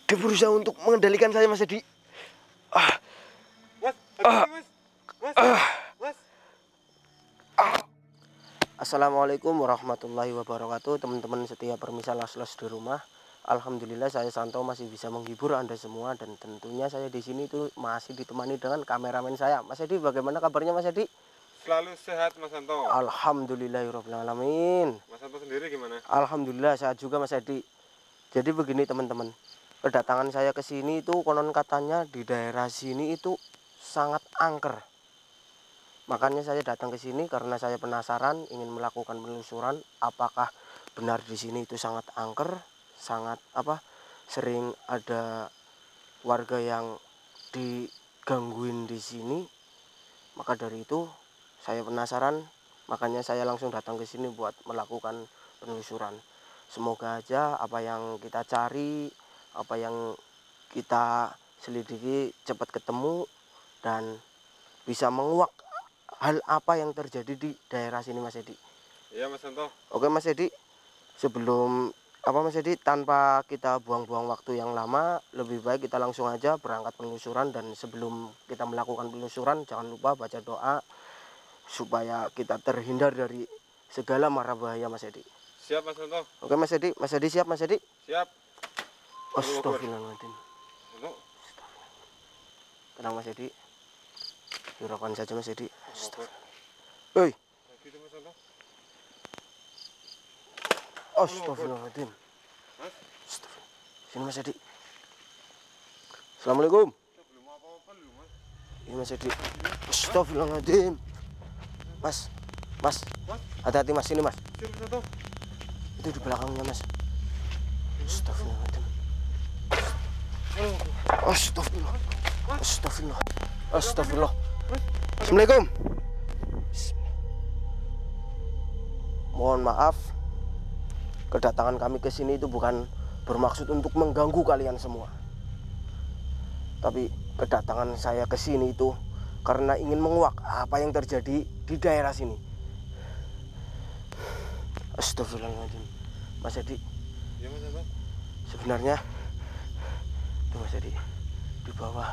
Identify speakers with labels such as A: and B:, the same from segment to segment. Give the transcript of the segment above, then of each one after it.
A: Dia berusaha untuk mengendalikan saya, Mas Edi. Assalamualaikum warahmatullahi wabarakatuh. Teman-teman setia permisal Las di rumah. Alhamdulillah saya Santo masih bisa menghibur Anda semua, dan tentunya saya di sini tuh masih ditemani dengan kameramen saya. Mas Edi, bagaimana kabarnya Mas Edi?
B: Selalu sehat Mas Santo.
A: Alhamdulillahirobbilalamin.
B: Mas Santo sendiri gimana?
A: Alhamdulillah sehat juga Mas Edi. Jadi begini teman-teman, kedatangan saya ke sini itu konon katanya di daerah sini itu sangat angker. Makanya saya datang ke sini karena saya penasaran, ingin melakukan penelusuran apakah benar di sini itu sangat angker, sangat sering ada warga yang digangguin di sini. Maka dari itu saya penasaran, makanya saya langsung datang ke sini buat melakukan penelusuran. Semoga aja apa yang kita cari, apa yang kita selidiki cepat ketemu dan bisa menguak hal apa yang terjadi di daerah sini Mas Edi.
B: Iya Mas Santo.
A: Oke Mas Edi, sebelum Mas Edi, tanpa kita buang-buang waktu yang lama, lebih baik kita langsung aja berangkat penelusuran. Dan sebelum kita melakukan penelusuran, jangan lupa baca doa supaya kita terhindar dari segala mara bahaya Mas Edi.
B: Siap Mas Santo.
A: Oke Mas Edi siap Mas Edi?
B: Siap.
A: Astagfirullahaladzim. Tenang Mas Edi, hirakan saja Mas Edi. Hei. Astagfirullahaladzim. Sini Mas Edi. Assalamualaikum.
B: Belum apa-apa lu Mas.
A: Ini Mas Edi. Astagfirullahaladzim. Mas, hati-hati Mas, sini Mas.
B: Siap Mas Santo.
A: Itu di belakangnya Mas. Astagfirullahaladzim. Astagfirullah. Astagfirullah. Astagfirullah. Assalamualaikum. Mohon maaf, kedatangan kami ke sini itu bukan bermaksud untuk mengganggu kalian semua. Tapi kedatangan saya ke sini itu karena ingin menguak apa yang terjadi di daerah sini. Astagfirullahaladzim. Mas Edi.
B: Iya Mas Santo.
A: Sebenarnya itu Mas Edi, di bawah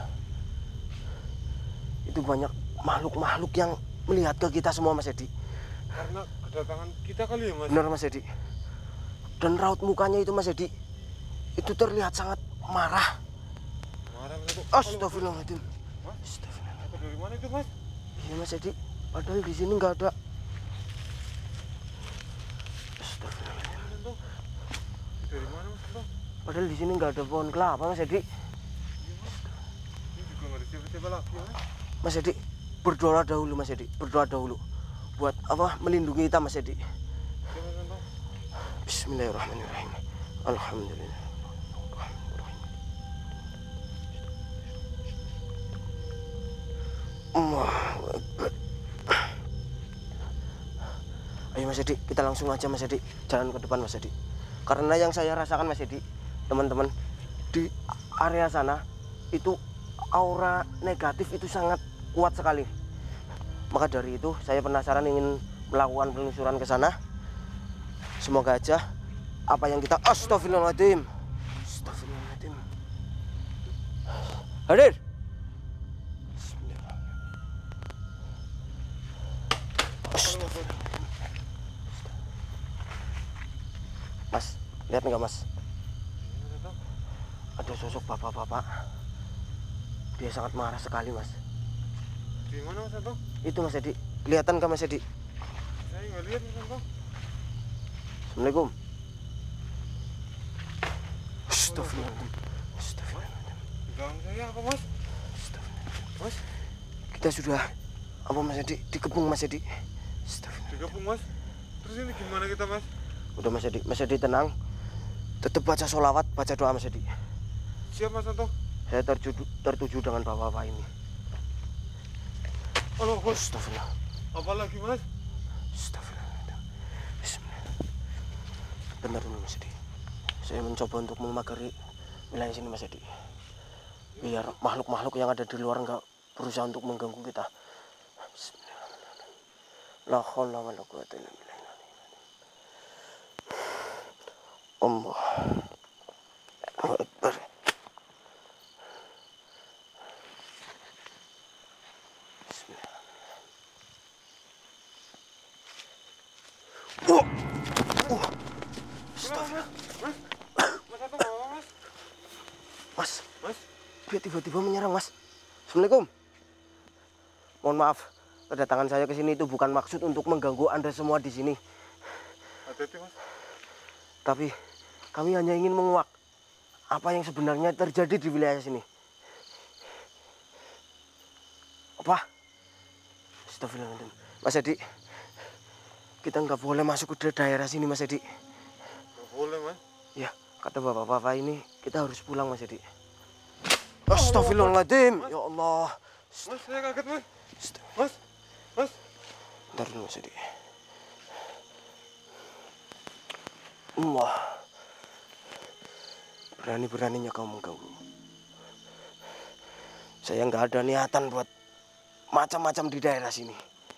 A: itu banyak makhluk-makhluk yang melihat ke kita semua Mas Edi.
B: Karena kedatangan kita kali ya Mas.
A: Benar Mas Edi. Dan raut mukanya itu Mas Edi, itu terlihat sangat marah.
B: Marah Mas Santo.
A: Astagfirullahaladzim.
B: Astagfirullah. Dari mana itu Mas?
A: Iya Mas Edi, padahal di sini nggak ada.
B: Astagfirullahaladzim. Dari mana Mas Santo?
A: Padahal di sini nggak ada pohon kelapa Mas Edi.
B: Iya Mas. Ini juga nggak ada siapa-siapa lagi Mas.
A: Mas Edi, berdoa dahulu Mas Edi, berdoa dahulu buat melindungi kita Mas Edi.
B: Iya Mas Santo.
A: Bismillahirrahmanirrahim. Alhamdulillah. Allahu Akbar. Ayo Mas Edi, kita langsung aja Mas Edi, jalan ke depan Mas Edi. Karena yang saya rasakan Mas Edi, teman-teman, di area sana itu aura negatif itu sangat kuat sekali. Maka dari itu saya penasaran, ingin melakukan penelusuran ke sana. Semoga aja apa yang kita astagfirullahaladzim. Astagfirullahaladzim. Hadir. Astagfirullahaladzim. Mas, lihat nggak Mas? Ada sosok bapak-bapak. Dia sangat marah sekali Mas.
B: Di mana Mas Santo?
A: Itu Mas Edi, kelihatan nggak Mas Edi?
B: Saya nggak lihat Mas Santo.
A: Assalamualaikum. Astagfirullahaladzim. Astagfirullahaladzim.
B: Di belakang saya apa Mas?
A: Astagfirullahaladzim. Mas, kita sudah Mas Edi, dikepung Mas Edi. Astagfirullahaladzim.
B: Digabung Mas. Terus ini gimana kita Mas?
A: Udah Mas Edi tenang. Tetap baca sholawat, baca doa Mas Edi.
B: Siap Mas Santo.
A: Saya tertuju dengan bapak-bapak ini.
B: Halo Mas.
A: Astagfirullah.
B: Apa lagi Mas?
A: Astagfirullah. Bismillah. Benar ini Mas Edi. Saya mencoba untuk memagari wilayah sini Mas Edi, biar makhluk-makhluk yang ada di luar nggak berusaha untuk mengganggu kita. Bismillahirrahmanirrahim. La haula wala quwwata illa billah. Allah. Akbar. Mas,
B: Mas,
A: dia tiba-tiba menyerang, Mas. Assalamualaikum. Mohon maaf, kedatangan saya ke sini itu bukan maksud untuk mengganggu Anda semua di sini.
B: hati-hati Mas.
A: Tapi kami hanya ingin menguak apa yang sebenarnya terjadi di wilayah sini. Apa? Astagfirullahaladzim. Mas Edi, kita nggak boleh masuk ke daerah sini, Mas Edi.
B: Nggak boleh Mas.
A: Ya, kata bapak-bapak ini kita harus pulang, Mas Edi. Astagfirullahaladzim. Ya Allah.
B: Mas, saya kaget Mas. Mas, Mas.
A: Bentar dulu, Mas Edi. Allah. Berani-beraninya kau mengganggu. Saya nggak ada niatan buat macam-macam di daerah sini.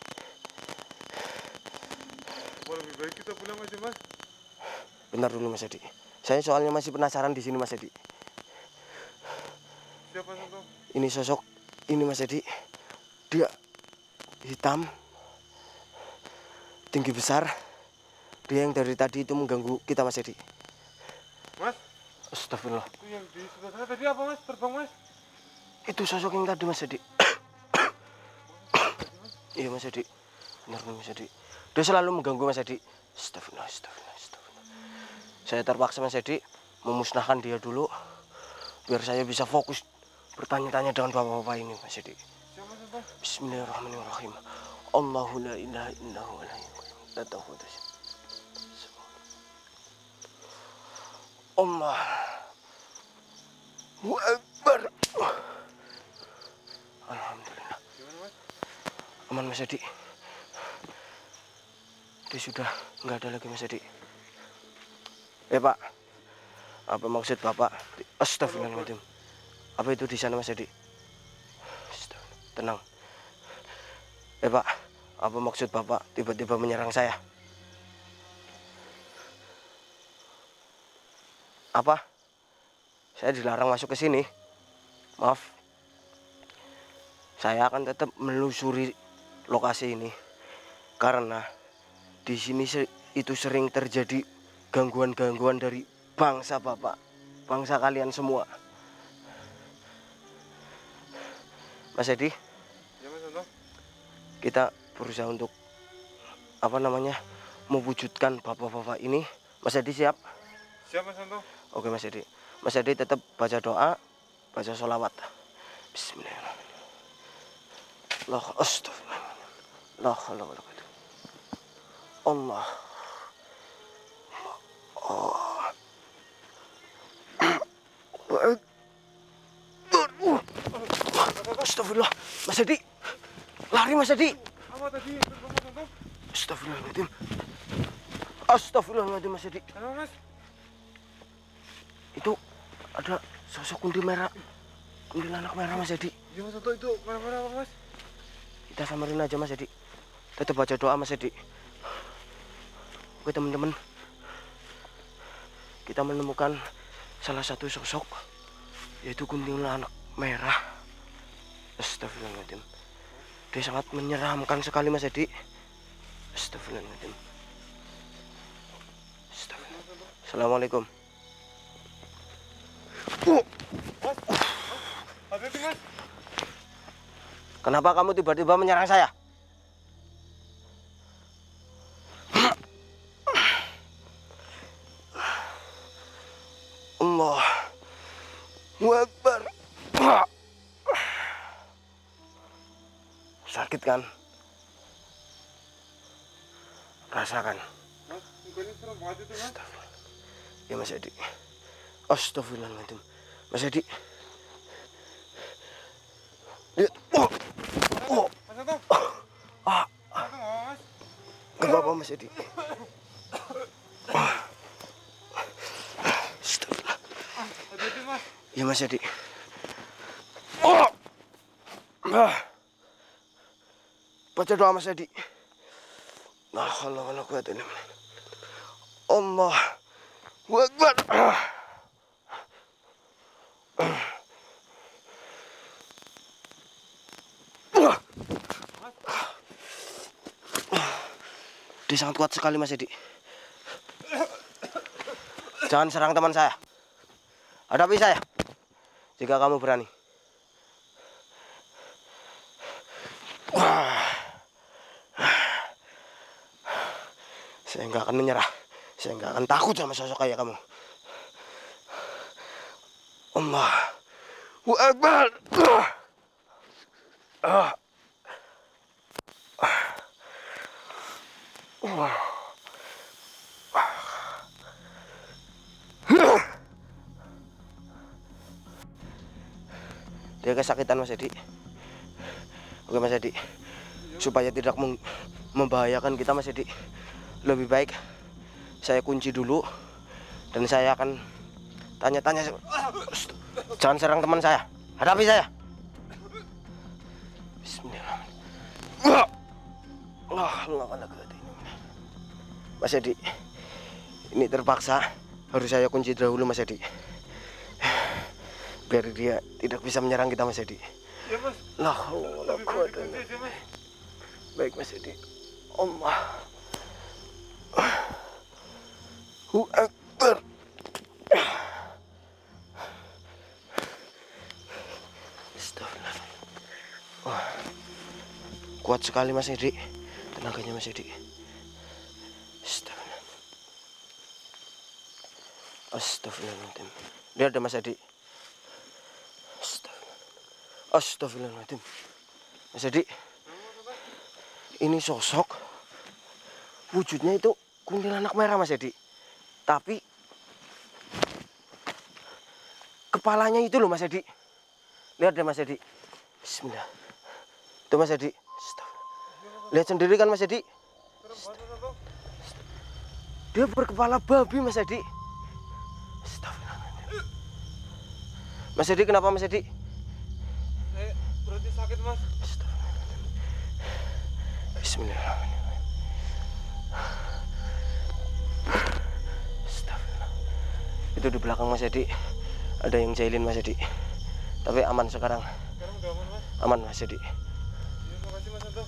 B: Apa lebih baik kita pulang aja Mas?
A: Bentar dulu, Mas Edi. Saya soalnya masih penasaran di sini, Mas Edi.
B: Siapa Santo?
A: Ini sosok ini, Mas Edi. Dia hitam, tinggi besar. Dia yang dari tadi itu mengganggu kita, Mas Edi.
B: Mas,
A: Astagfirullah.
B: itu yang di sebelah sana tadi apa Mas? Terbang Mas?
A: Itu sosok yang tadi, Mas Edi. Iya, Mas Edi. Benar, Mas Edi. Dia selalu mengganggu, Mas Edi. Astagfirullah, astagfirullah, astagfirullah. Saya terpaksa, Mas Edi, memusnahkan dia dulu biar saya bisa fokus bertanya-tanya dengan bapak-bapak ini, Mas Edi.
B: Siapa Santo?
A: Bismillahirrahmanirrahim. Allahu la ilaha illahu wa la ilaha illa Allahu Akbar. Alhamdulillah.
B: Gimana Mas?
A: Aman, Mas Edi. Dia sudah nggak ada lagi, Mas Edi. Pak, apa maksud Bapak? Astagfirullahaladzim. Apa itu di sana, Mas Edi? Tenang. Pak, apa maksud Bapak tiba-tiba menyerang saya? Apa? Saya dilarang masuk ke sini. Maaf. Saya akan tetap menelusuri lokasi ini karena di sini itu sering terjadi gangguan-gangguan dari bangsa Bapak, bangsa kalian semua. Mas Edi,
B: Ya Mas Santo?
A: kita berusaha untuk mewujudkan bapak-bapak ini. Mas Edi siap?
B: Siap Mas Santo?
A: Oke, Mas Edi. Mas Edi tetap baca doa, baca sholawat. Bismillahirrahmanirrahim. Allah, astagfirullah. La haula wala quwwata. Allah. Astagfirullah. Mas Edi. Lari, Mas Edi.
B: Apa tadi? Terbang Mas Santo?
A: Astagfirullahaladzim. Astagfirullahaladzim, Mas Edi.
B: Kenapa Mas?
A: Itu ada sosok kuntilanak merah, Mas Edi.
B: Ya Mas Santo, itu mana-mana apa Mas?
A: Kita samarin aja, Mas Edi. Tetap baca doa, Mas Edi. Oke, teman-teman. Kita menemukan salah satu sosok, yaitu kuntilanak merah. Astagfirullahaladzim. Dia sangat menyeramkan sekali, Mas Edi. Astagfirullahaladzim. Astagfirullah. Assalamualaikum.
B: Mas, hati-hati Mas.
A: Kenapa kamu tiba-tiba menyerang saya? Allahu Akbar. Sakit kan? Rasakan.
B: Mas, mukanya serem banget itu Mas.
A: Ya, Mas Edi. Astagfirullahaladzim. Mas Edi. Lihat.
B: Mas Santo?
A: Ah,
B: Santo nggak apa Mas?
A: gak apa-apa, Mas Edi. Astagfirullah.
B: Hati-hati Mas.
A: Ya, Mas Edi. Baca doa, Mas Edi. La haula wala quwwata illa billah. Allahu Akbar. Dia sangat kuat sekali, Mas Edi. Jangan serang teman saya. Hadapi saya. jika kamu berani. Saya nggak akan menyerah. Saya nggak akan takut sama sosok kayak kamu. Allahu Akbar. Dia kesakitan Mas Edi. Oke Mas Edi, supaya tidak membahayakan kita Mas Edi, lebih baik saya kunci dulu dan saya akan tanya-tanya. Jangan serang teman saya, hadapi saya. Bismillahirrahmanirrahim. Mas Edi, ini terpaksa harus saya kunci dahulu Mas Edi, biar dia tidak bisa menyerang kita Mas Edi.
B: Ya Mas.
A: Lah, baik Mas Edi. Allahu Akbar. Kuat sekali Mas Edi, tenaganya Mas Edi. Astagfirullahaladzim. Dia ada Mas Edi. Astagfirullahaladzim. Mas Edi, ini sosok wujudnya itu kuntilanak merah Mas Edi, tapi kepalanya itu loh Mas Edi. Lihat deh Mas Edi. Bismillah. Itu Mas Edi. Lihat sendiri kan Mas Edi. Dia berkepala babi Mas Edi. Mas Edi, kenapa Mas Edi?
B: Berarti sakit Mas.
A: Bismillahirrahmanirrahim. Itu di belakang Mas Edi ada yang jahilin Mas Edi, tapi aman sekarang.
B: Sekarang udah aman Mas.
A: Aman Mas Edi.
B: Iya, makasih Mas Anto.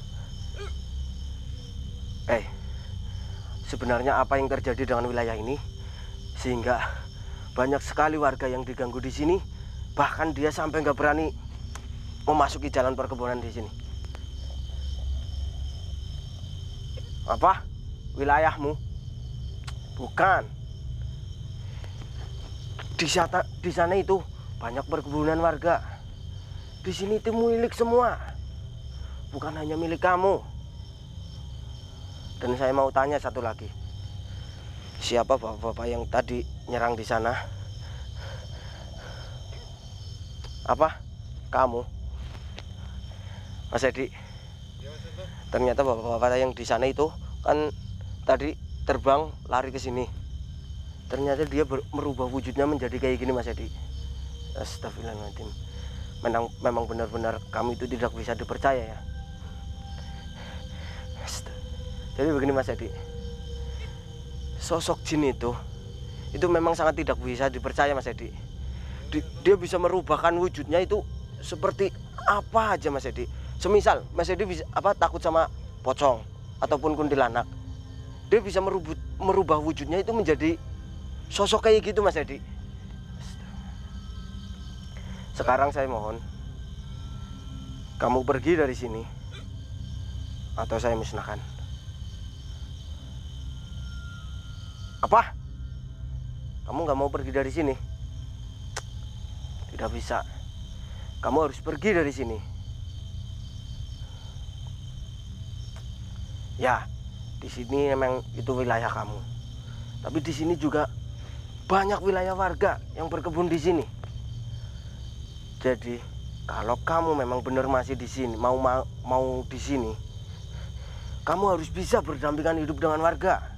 A: Sebenarnya apa yang terjadi dengan wilayah ini sehingga banyak sekali warga yang diganggu di sini, bahkan dia sampai nggak berani memasuki jalan perkebunan di sini. Apa? Wilayahmu? Bukan. Di sana itu banyak perkebunan warga. Di sini itu milik semua, bukan hanya milik kamu. Dan saya mau tanya satu lagi, siapa bapak-bapak yang tadi nyerang di sana? Apa? Kamu? Mas Edi?
B: Ya Mas Anto.
A: Ternyata bapak-bapak yang di sana itu kan tadi terbang lari ke sini. Ternyata dia merubah wujudnya menjadi kayak gini Mas Edi. Astagfirullahaladzim. Memang benar-benar kamu itu tidak bisa dipercaya ya. Jadi begini Mas Edi, sosok jin itu memang sangat tidak bisa dipercaya Mas Edi. Dia bisa merubahkan wujudnya itu seperti apa aja Mas Edi. Semisal Mas Edi bisa takut sama pocong ataupun kuntilanak, dia bisa merubah wujudnya itu menjadi sosok kayak gitu Mas Edi. Sekarang saya mohon kamu pergi dari sini atau saya musnahkan. Apa? Kamu nggak mau pergi dari sini? Tidak bisa. Kamu harus pergi dari sini. Ya, di sini memang itu wilayah kamu. Tapi di sini juga banyak wilayah warga yang berkebun di sini. Jadi, kalau kamu memang benar masih di sini, mau di sini, kamu harus bisa berdampingan hidup dengan warga.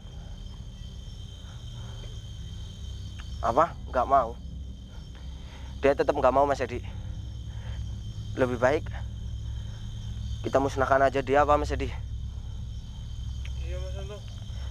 A: Apa? Nggak mau. Dia tetap nggak mau Mas Edi. Lebih baik kita musnahkan aja dia, apa Mas Edi?
B: Iya Mas Anto.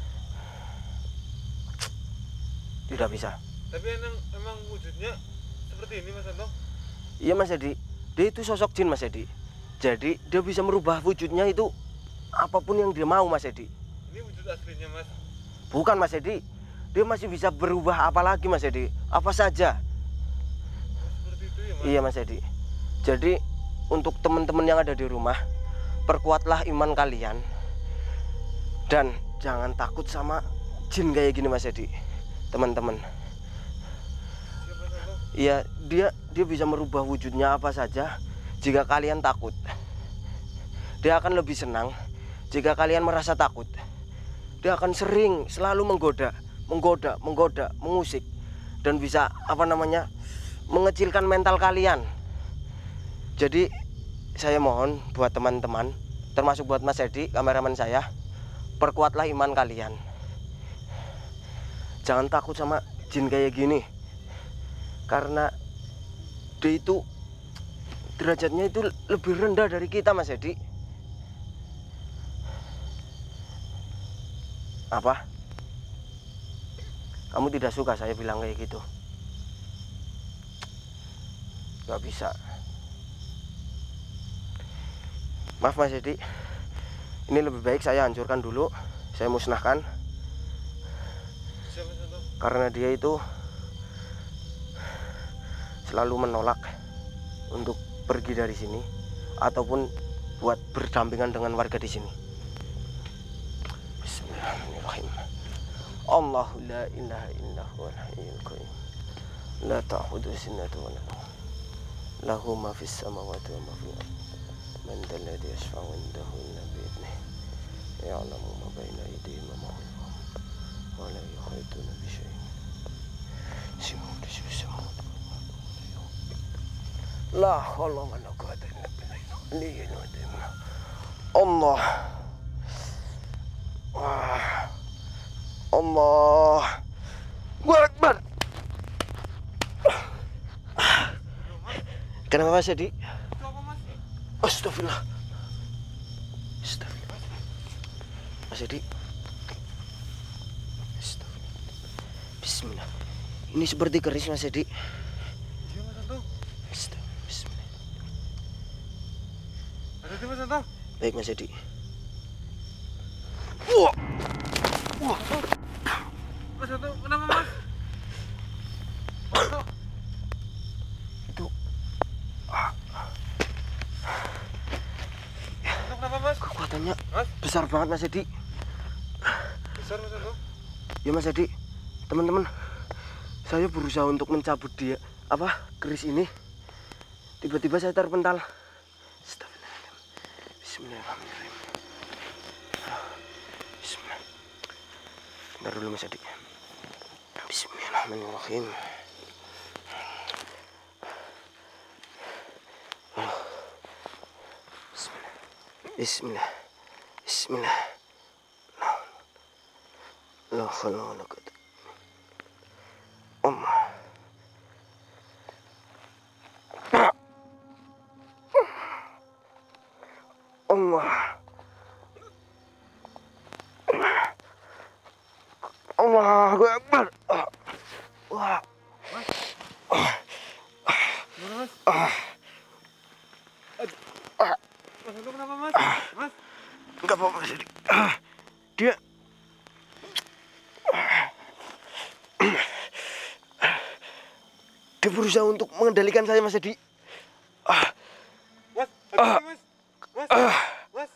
A: Tidak bisa.
B: Tapi emang wujudnya seperti ini Mas Anto.
A: Iya Mas Edi, dia itu sosok jin Mas Edi. Jadi dia bisa merubah wujudnya itu apapun yang dia mau Mas Edi.
B: Ini wujud aslinya Mas.
A: Bukan Mas Edi, dia masih bisa berubah apa lagi Mas Edi? Apa saja.
B: Oh, seperti itu ya Mas.
A: Iya Mas Edi. Jadi untuk teman-teman yang ada di rumah, perkuatlah iman kalian dan jangan takut sama jin kayak gini Mas Edi. Teman-teman. Iya, dia bisa merubah wujudnya apa saja jika kalian takut. Dia akan lebih senang jika kalian merasa takut. Dia akan selalu menggoda, mengusik dan bisa mengecilkan mental kalian. Jadi saya mohon buat teman-teman, termasuk buat Mas Edi, kameramen saya, perkuatlah iman kalian. Jangan takut sama jin kayak gini. Karena dia itu derajatnya itu lebih rendah dari kita Mas Edi. Apa? Kamu tidak suka saya bilang kayak gitu? Gak bisa. Maaf Mas Edi, ini lebih baik saya hancurkan dulu, saya musnahkan. Karena dia itu selalu menolak untuk pergi dari sini ataupun buat berdampingan dengan warga di sini. Bismillahirrahmanirrahim. Allahu la ilaha illa huwal hayyul qayyum. La ta'khudhuhu sinatun wa la nawm. Lahu ma fis samawati wa ma fil ardh. Man dhal ladzi yashfa'u 'indahu illa bi idhnihi. Ya'lamu ma bayna aydihim wa ma khalfahum. Wa la yuhituna bi syai'in. La haula wala quwwata illa billah. Allah. Wah. Allah. Akbar. Kenapa Mas Edi? Astagfirullah. Astagfirullah. Mas Edi. Astagfirullah. Bismillah. Ini seperti keris Mas Edi.
B: Iya Mas Santo.
A: Bismillah.
B: Ada di Mas Santo.
A: Baik Mas Edi. Wah. Wah.
B: Mas Santo, kenapa Mas? Mas Santo.
A: Itu.
B: Kenapa Mas?
A: Kekuatannya
B: Mas?
A: besar banget Mas Edi.
B: Besar Mas Santo.
A: Ya Mas Edi, teman-teman, saya berusaha untuk mencabut dia keris ini. Tiba-tiba saya terpental. Astagfirullahaladzim. Bismillahirrahmanirrahim. Bismillah. Bentar dulu Mas Edi. Bismillahirrahmanirrahim. Bismillah. Bismillah. La haula wala quwwata. Allah. Allah. Allahu Akbar. Wah.
B: Gimana Mas? Mas Santo kenapa Mas? Mas?
A: Enggak apa-apa Mas Edi. Dia berusaha untuk mengendalikan saya Mas Edi.
B: Mas, hati-hati Mas. Mas. Mas.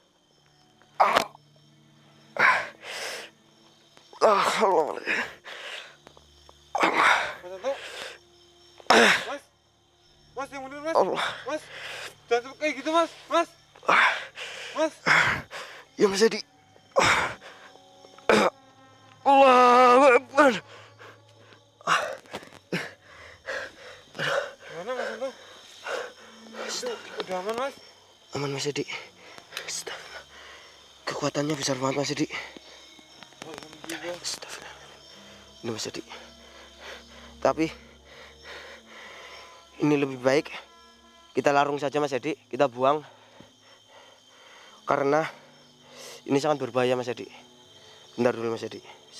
A: Allah.
B: Mas Santo. Mas. Mas yang bener Mas.
A: Allah.
B: Mas. Jangan kayak gitu Mas. Mas. Mas.
A: Ya Mas Edi. Allahu Akbar.
B: Gimana Mas Santo? Udah aman Mas?
A: Aman Mas Edi. Astagfirullah. Kekuatannya besar banget Mas Edi.
B: Alhamdulillah.
A: Astagfirullah. Ini Mas Edi. Tapi ini lebih baik kita larung saja Mas Edi, kita buang. Karena ini sangat berbahaya Mas Edi. Bentar dulu Mas Edi.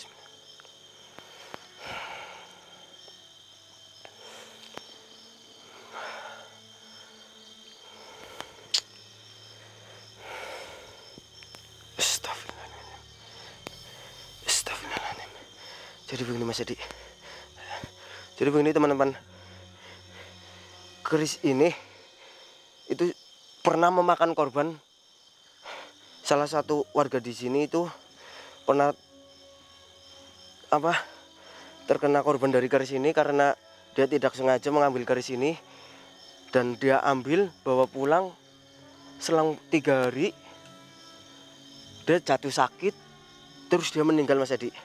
A: Astagfirullahaladzim. Jadi begini Mas Edi. Jadi begini teman-teman. keris ini itu pernah memakan korban. Salah satu warga di sini itu pernah terkena korban dari keris ini karena dia tidak sengaja mengambil keris ini dan dia bawa pulang. Selang 3 hari dia jatuh sakit, terus dia meninggal, Mas Edi.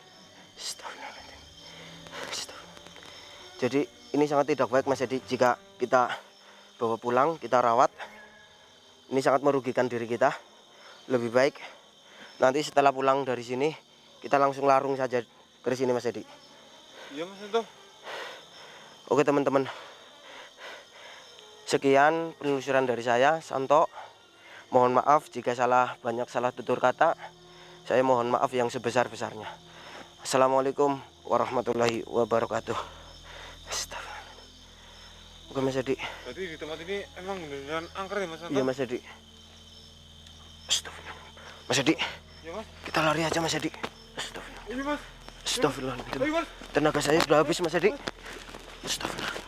A: Jadi ini sangat tidak baik, Mas Edi, jika kita bawa pulang, kita rawat. Ini sangat merugikan diri kita. Lebih baik nanti setelah pulang dari sini kita langsung larung saja keris ini, Mas Edi.
B: Iya, Mas Santo.
A: Oke teman-teman, sekian penelusuran dari saya, Santo. Mohon maaf jika banyak salah tutur kata. Saya mohon maaf yang sebesar-besarnya. Assalamualaikum warahmatullahi wabarakatuh. Astagfirullah. Oke, Mas Edi.
B: Berarti di tempat ini emang beneran angker ya, Mas Santo?
A: Iya, Mas Edi. Astagfirullah. Mas Edi,
B: Iya, Mas.
A: kita lari aja, Mas Edi. Astagfirullah.
B: Ini, Mas.
A: Astagfirullah.
B: Ayo, Mas.
A: Tenaga saya sudah habis, Mas Edi. Astagfirullah.